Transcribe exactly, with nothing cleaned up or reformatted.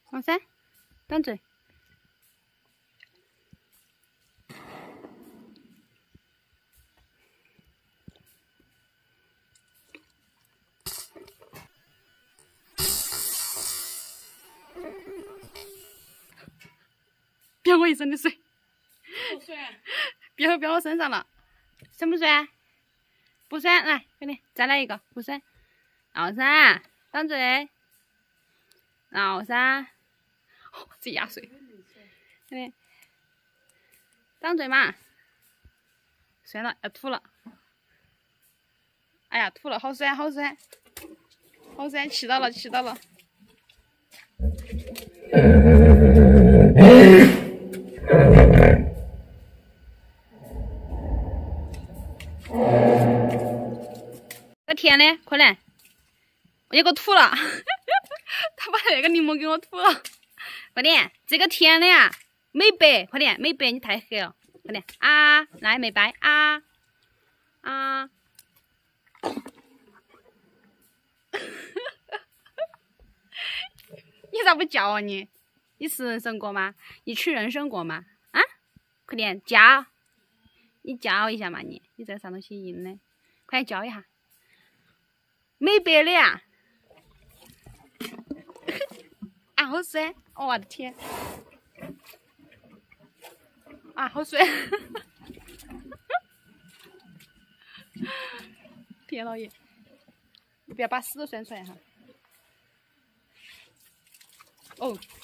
往噻，张嘴。别我一身的水，别别我身上了，酸不酸？不酸，来，快点，再来一个，不酸。绕噻，张嘴，绕噻，哦，这压水，快点，张嘴嘛。酸了，要吐了。哎呀，吐了，好酸，好酸，好酸，气到了，气到了。这甜的，快点！我给我吐了，他把那个柠檬给我吐了。快点，这个甜的呀，美白，快点，美白，你太黑了，快点啊！来，美白啊啊！你咋不叫啊你？你吃人参过吗？你吃人参过吗？啊！快点叫，你叫一下嘛你，你这上头写音的，快点叫一下。美白的呀！啊，好酸！哦、我的天！啊，好酸！天老爷，你不要把屎都酸出来哈！哦。